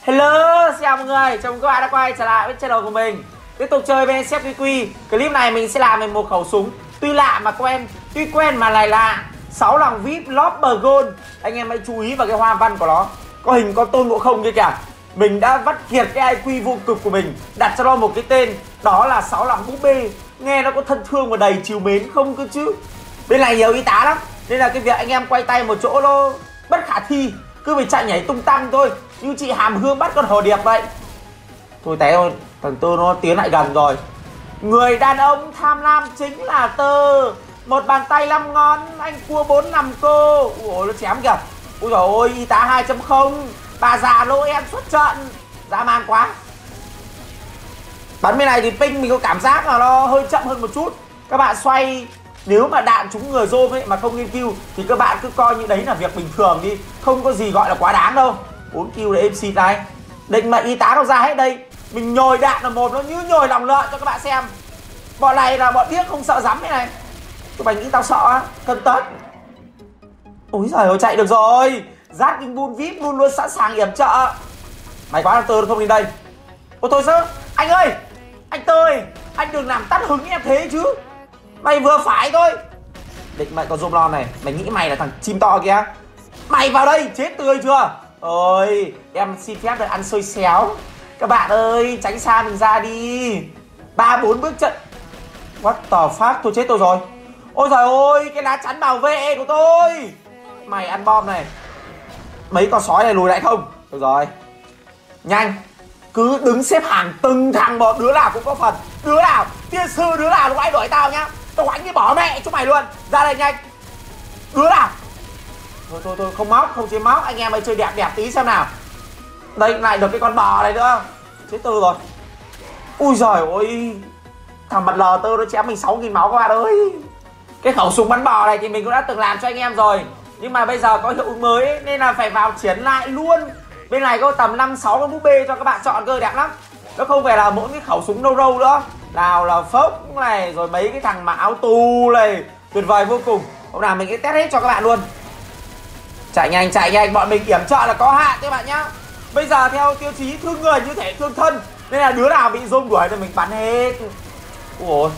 Hello, xin chào mọi người, chào mừng các bạn đã quay trở lại với channel của mình. Tiếp tục chơi với CFQQ. Clip này mình sẽ làm về một khẩu súng tuy lạ mà quen, tuy quen mà lại lạ. 6 lòng VIP Lopper Gold. Anh em hãy chú ý vào cái hoa văn của nó. Có hình con Tôn Ngộ Không kia kìa. Mình đã vắt kiệt cái IQ vô cực của mình, đặt cho nó một cái tên, đó là 6 lòng búp bê. Nghe nó có thân thương và đầy trìu mến không cơ chứ. Bên này nhiều y tá lắm, nên là cái việc anh em quay tay một chỗ nó bất khả thi. Cứ phải chạy nhảy tung tăng thôi, như chị Hàm Hương bắt con hồ điệp vậy. Thôi té ơi, thằng Tơ nó tiến lại gần rồi. Người đàn ông tham lam chính là Tơ. Một bàn tay 5 ngón, anh cua 4 nằm cô. Ôi nó chém kìa. Ôi dồi ôi, y tá 2.0. Bà già lô em xuất trận. Dã man quá. Bắn bên này thì ping mình có cảm giác là nó hơi chậm hơn một chút. Các bạn xoay, nếu mà đạn trúng người rôm ấy mà không nghiên cứu thì các bạn cứ coi như đấy là việc bình thường đi, không có gì gọi là quá đáng đâu. 4 kill để em xịt này. Định mệnh y tá đâu ra hết đây. Mình nhồi đạn là một, nó như nhồi lòng lợn cho các bạn xem. Bọn này là bọn điếc không sợ rắm thế này. Tụi mày nghĩ tao sợ á, cân tất. Ôi giời ơi, chạy được rồi. Giác Kinh Bull VIP luôn luôn sẵn sàng yểm trợ. Mày quá, thằng Tơ không đến đây. Ôi thôi sao? Anh ơi, anh Tơ ơi, anh đừng làm tắt hứng em thế chứ. Mày vừa phải thôi. Định mệnh con zoom lon này, mày nghĩ mày là thằng chim to kìa. Mày vào đây, chết tươi chưa? Ôi, em xin phép được ăn xôi xéo. Các bạn ơi, tránh xa mình ra đi. 3-4 bước trận. What the fuck, tôi chết tôi rồi. Ôi giời ơi, cái lá chắn bảo vệ của tôi. Mày ăn bom này. Mấy con sói này lùi lại không? Được rồi. Nhanh. Cứ đứng xếp hàng từng thằng một, đứa nào cũng có phần. Đứa nào, tiên sư đứa nào cũng ai đuổi tao nhá. Tao đánh như bỏ mẹ chúng mày luôn. Ra đây nhanh. Đứa nào. Thôi không móc, không chế móc. Anh em ơi chơi đẹp đẹp tí xem nào. Đây lại được cái con bò này nữa. Chết Tư rồi. Ui giời ơi, thằng mặt lờ Tơ nó chém mình 6.000 máu các bạn ơi. Cái khẩu súng bắn bò này thì mình cũng đã từng làm cho anh em rồi, nhưng mà bây giờ có hiệu ứng mới ấy, nên là phải vào triển lại luôn. Bên này có tầm 5-6 con búp bê cho các bạn chọn cơ, đẹp lắm. Nó không phải là mỗi cái khẩu súng nâu râu nữa. Nào là phốc này, rồi mấy cái thằng mà áo tù này. Tuyệt vời vô cùng. Hôm nào mình sẽ test hết cho các bạn luôn. Chạy nhanh, bọn mình kiểm trợ là có hạn các bạn nhá. Bây giờ theo tiêu chí thương người như thể thương thân, nên là đứa nào bị zoom đuổi thì mình bắn hết. Ôi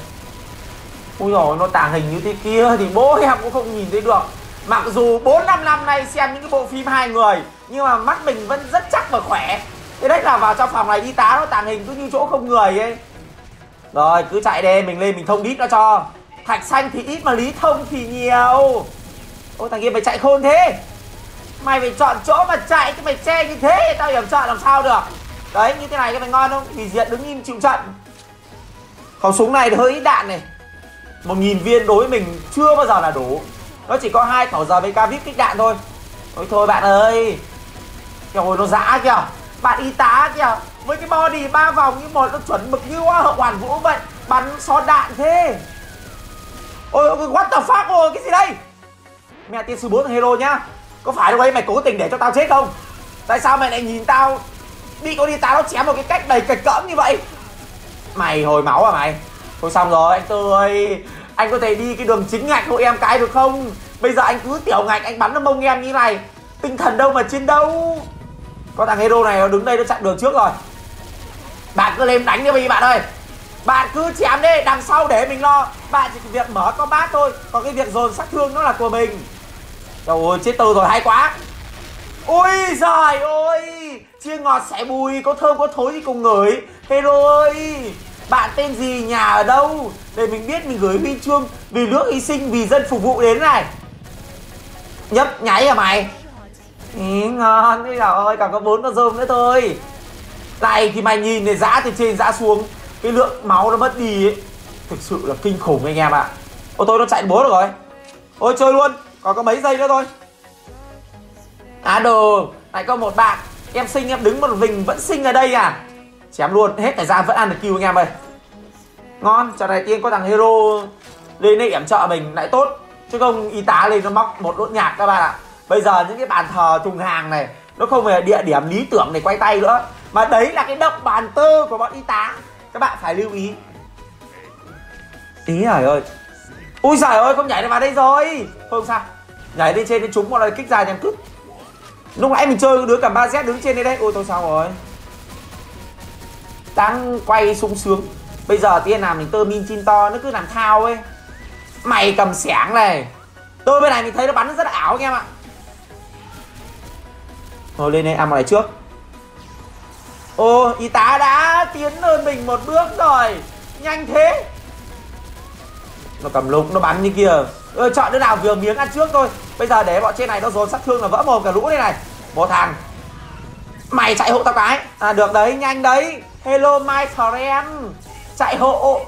rồi nó tàng hình như thế kia thì bố em cũng không nhìn thấy được. Mặc dù 4-5 năm nay xem những cái bộ phim 2 người, nhưng mà mắt mình vẫn rất chắc và khỏe. Thế đấy là vào trong phòng này y tá nó tàng hình cứ như chỗ không người ấy. Rồi cứ chạy đi, mình lên mình thông đít nó cho. Thạch xanh thì ít mà lý thông thì nhiều. Ôi thằng kia mày chạy khôn thế. Mày phải chọn chỗ mà chạy, chứ mày che như thế tao hiểm trợ làm sao được. Đấy như thế này cái mày ngon không? Thì diện đứng im chịu trận. Khẩu súng này hơi ít đạn này. 1000 viên đối với mình chưa bao giờ là đủ. Nó chỉ có 2 khẩu giờ với ca vip kích đạn thôi. Thôi bạn ơi. Kìa hồi nó dã kìa. Bạn y tá kìa. Với cái body 3 vòng như một, nó chuẩn mực như hoa hậu hoàn vũ vậy. Bắn xót đạn thế. Ôi what the fuck rồi, cái gì đây? Mẹ tiên sư 4 thằng hero nhá. Có phải lúc đấy mày cố tình để cho tao chết không? Tại sao mày lại nhìn tao bị con y tá nó chém một cái cách đầy kịch cỡm như vậy? Mày hồi máu à mày? Thôi xong rồi anh Tư ơi. Anh có thể đi cái đường chính ngạch hộ em cái được không? Bây giờ anh cứ tiểu ngạch anh bắn nó mông em như này. Tinh thần đâu mà chiến đấu. Có thằng hero này nó đứng đây nó chặn đường trước rồi. Bạn cứ lên đánh cho mình bạn ơi. Bạn cứ chém đi, đằng sau để mình lo. Bạn chỉ việc mở combat thôi. Còn cái việc dồn sát thương nó là của mình. Trời ơi chết Tư rồi, hay quá. Ôi giời ơi, chia ngọt xẻ bùi, có thơm có thối gì cùng ngửi. Hero ơi, bạn tên gì, nhà ở đâu, để mình biết mình gửi huy chương vì nước hy sinh vì dân phục vụ đến này. Nhấp nháy à mày? Ngon, bây giờ ơi, còn có 4 con rơm nữa thôi. Này thì mày nhìn này, giã từ trên giã xuống, cái lượng máu nó mất đi ấy, thực sự là kinh khủng anh em ạ. Ôi tôi nó chạy 4 rồi. Ôi chơi luôn, còn có mấy giây nữa thôi. À đồ, lại có một bạn. Em xinh em đứng một mình vẫn xinh ở đây à? Chém luôn, hết thời gian vẫn ăn được kill anh em ơi. Ngon, trận này tiên có thằng hero lên đây yểm trợ mình lại tốt. Chứ không y tá lên nó móc một đốt nhạc các bạn ạ. Bây giờ những cái bàn thờ trùng hàng này, nó không phải là địa điểm lý tưởng để quay tay nữa, mà đấy là cái động bàn tơ của bọn y tá. Các bạn phải lưu ý. Ý trời ơi. Ui giời ơi, không nhảy được vào đây rồi. Thôi không sao. Nhảy lên trên đến trúng một lời kích dài nhằm cứt. Lúc nãy mình chơi đứa cầm 3Z đứng trên đây đấy. Ôi thôi sao rồi. Đang quay sung sướng. Bây giờ tiên làm mình tơ min chin to nó cứ làm thao ấy. Mày cầm xẻng này. Tôi bên này mình thấy nó bắn rất là ảo anh em ạ. Thôi lên đây ăn một này trước. Ô, y tá đã tiến hơn mình một bước rồi. Nhanh thế. Nó cầm lục, nó bắn như kia. Chọn đứa nào vừa miếng ăn trước thôi. Bây giờ để bọn trên này nó dồn sát thương là vỡ mồm cả lũ đây này. Một thằng. Mày chạy hộ tao cái. À được đấy, nhanh đấy. Hello my friend. Chạy hộ.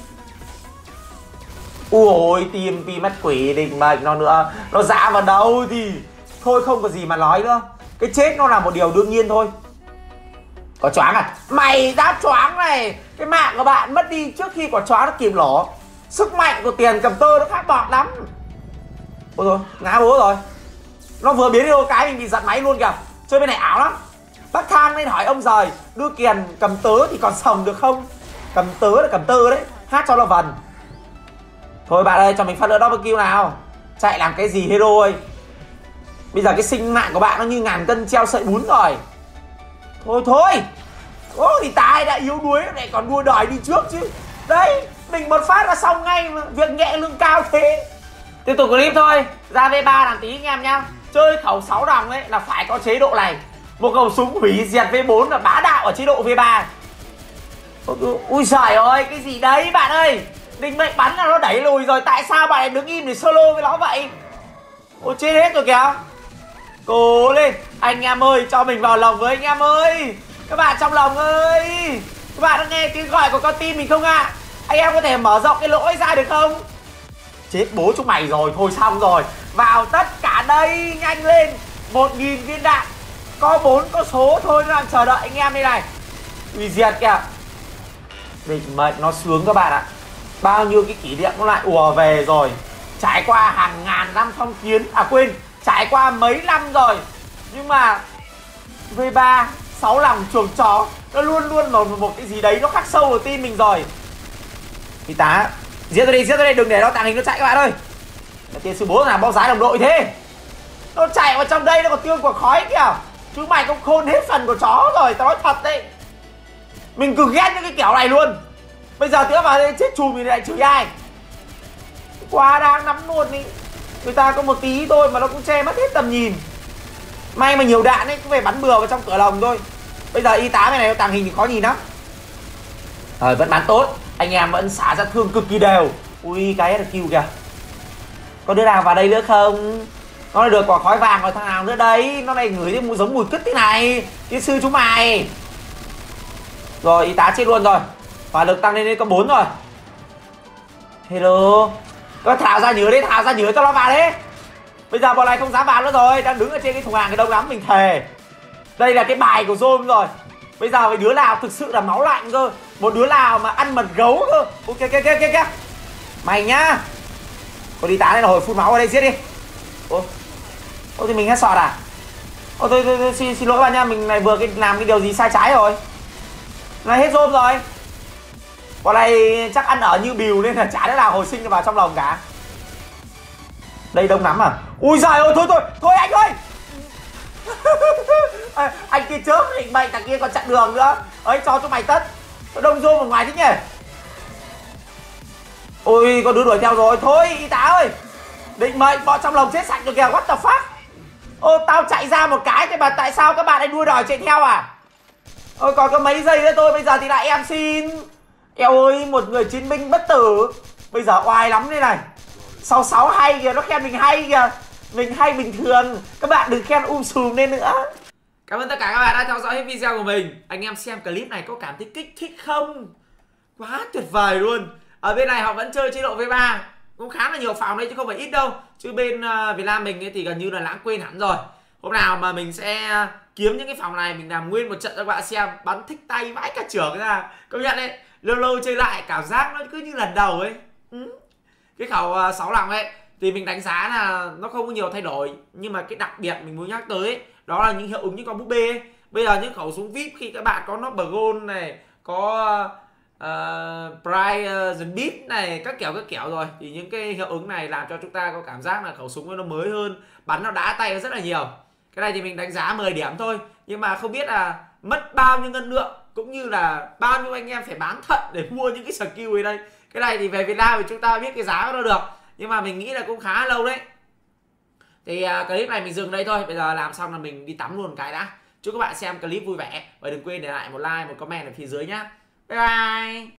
Ui, tìm mắt quỷ định mệnh nó nữa. Nó dã vào đâu thì thôi không có gì mà nói nữa. Cái chết nó là một điều đương nhiên thôi. Có choáng à? Mày đã choáng này. Cái mạng của bạn mất đi trước khi quả choáng nó kìm lỗ. Sức mạnh của tiền cầm tơ nó khác bọt lắm. Ôi rồi, ngã bố rồi. Nó vừa biến đi ô cái mình bị giật máy luôn kìa. Chơi bên này ảo lắm. Bác Tham nên hỏi ông rời. Đưa kiền cầm tớ thì còn sòng được không? Cầm tớ là cầm tơ đấy. Hát cho nó vần. Thôi bạn ơi, cho mình phát nữa double kill nào. Chạy làm cái gì hero ơi. Bây giờ cái sinh mạng của bạn nó như ngàn cân treo sợi bún rồi. Thôi. Ô thì tài đã yếu đuối lại còn đua đòi đi trước chứ. Đấy, mình một phát là xong ngay mà. Việc nhẹ lương cao thế. Tiếp tục clip thôi. Ra V3 làm tí anh em nhá. Chơi khẩu 6 đồng ấy là phải có chế độ này. Một khẩu súng hủy diệt V4 là bá đạo ở chế độ V3. Ui giời ơi, cái gì đấy bạn ơi. Định mệnh bắn là nó đẩy lùi rồi. Tại sao bạn lại đứng im để solo với nó vậy? Ôi chết hết rồi kìa. Cố lên. Anh em ơi, cho mình vào lòng với anh em ơi. Các bạn trong lòng ơi. Các bạn đã nghe tiếng gọi của con tim mình không ạ? Anh em có thể mở rộng cái lỗ ra được không? Chết bố chúng mày rồi. Thôi xong rồi. Vào tất cả đây. Nhanh lên. 1000 viên đạn. Có 4 có số thôi. Nó đang chờ đợi anh em đây này. Uy diệt kìa. Định mệnh nó sướng các bạn ạ. Bao nhiêu cái kỷ niệm nó lại ùa về rồi. Trải qua hàng ngàn năm phong kiến. À quên, trải qua mấy năm rồi. Nhưng mà V3 6 lòng chuồng chó nó luôn luôn một cái gì đấy nó khắc sâu vào tim mình rồi. Y tá giết tôi đi, đừng để nó tàng hình nó chạy các bạn ơi. Tiên sư bố làm bao giá đồng đội thế. Nó chạy vào trong đây nó còn tiêu quả khói kìa. Chứ mày cũng khôn hết phần của chó rồi. Tao nói thật đấy. Mình cực ghét những cái kiểu này luôn. Bây giờ tía vào đây chết chùm thì lại chửi ai. Quá đáng lắm luôn ý. Người ta có một tí thôi mà nó cũng che mất hết tầm nhìn. May mà nhiều đạn ấy, cũng phải bắn bừa vào trong cửa lồng thôi. Bây giờ y tá này nó tàng hình thì khó nhìn lắm. Vẫn bắn tốt. Anh em vẫn xả ra thương cực kỳ đều. Ui cái là kill kìa. Có đứa nào vào đây nữa không? Nó được quả khói vàng rồi thằng nào nữa đấy. Nó này ngửi thấy giống mùi cứt thế này. Cái sư chúng mày. Rồi y tá chết luôn rồi. Hỏa lực tăng lên có 4 rồi. Hello. Có thả ra nhớ đấy, thả ra nhớ cho nó vào đấy. Bây giờ bọn này không dám vào nữa rồi. Đang đứng ở trên cái thùng hàng cái đông lắm mình thề. Đây là cái bài của Zone rồi. Bây giờ mấy đứa nào thực sự là máu lạnh cơ. Một đứa nào mà ăn mật gấu cơ. Ok kìa. Mày nhá. Con đi tá này là hồi phun máu ở đây giết đi. Ôi thì mình hết sọt à? Ôi thôi xin lỗi bạn nha. Mình này vừa làm cái điều gì sai trái rồi. Này hết Zone rồi. Bọn này chắc ăn ở như bìu nên là chả đứa nào hồi sinh vào trong lòng cả. Đây đông lắm à? Ui giời ơi, thôi anh ơi. Anh kia chớp định mệnh, thằng kia còn chặn đường nữa. Ấy cho chúng mày tất. Đông Zone ở ngoài thế nhỉ. Ôi có đứa đuổi theo rồi. Thôi y tá ơi. Định mệnh bọn trong lồng chết sạch rồi kìa. What the fuck. Ô tao chạy ra một cái thì mà tại sao các bạn lại đua đòi chạy theo à? Ôi còn có mấy giây nữa thôi. Bây giờ thì lại em xin. Eo ơi, một người chiến binh bất tử. Bây giờ oai lắm đây này. 66 hay kìa, nó khen mình hay kìa. Mình hay bình thường. Các bạn đừng khen sùm lên nữa. Cảm ơn tất cả các bạn đã theo dõi hết video của mình. Anh em xem clip này có cảm thấy kích thích không? Quá tuyệt vời luôn. Ở bên này họ vẫn chơi chế độ V3. Cũng khá là nhiều phòng đấy chứ không phải ít đâu. Chứ bên Việt Nam mình ấy thì gần như là lãng quên hẳn rồi. Hôm nào mà mình sẽ kiếm những cái phòng này, mình làm nguyên một trận cho các bạn xem. Bắn thích tay vãi cả trưởng ra. Công nhận đấy. Lâu lâu chơi lại cảm giác nó cứ như lần đầu ấy. Cái khẩu 6 lòng ấy thì mình đánh giá là nó không có nhiều thay đổi. Nhưng mà cái đặc biệt mình muốn nhắc tới ấy, đó là những hiệu ứng như con búp bê ấy. Bây giờ những khẩu súng VIP khi các bạn có nó Gold này, có Prime Beat này, các kiểu rồi, thì những cái hiệu ứng này làm cho chúng ta có cảm giác là khẩu súng nó mới hơn, bắn nó đã tay rất là nhiều. Cái này thì mình đánh giá 10 điểm thôi, nhưng mà không biết là mất bao nhiêu ngân lượng cũng như là bao nhiêu anh em phải bán thận để mua những cái skill ở đây. Cái này thì về Việt Nam thì chúng ta biết cái giá nó được, nhưng mà mình nghĩ là cũng khá lâu đấy. Thì clip này mình dừng đây thôi, bây giờ làm xong là mình đi tắm luôn cái đã. Chúc các bạn xem clip vui vẻ và đừng quên để lại một like, một comment ở phía dưới nhá. Bye bye.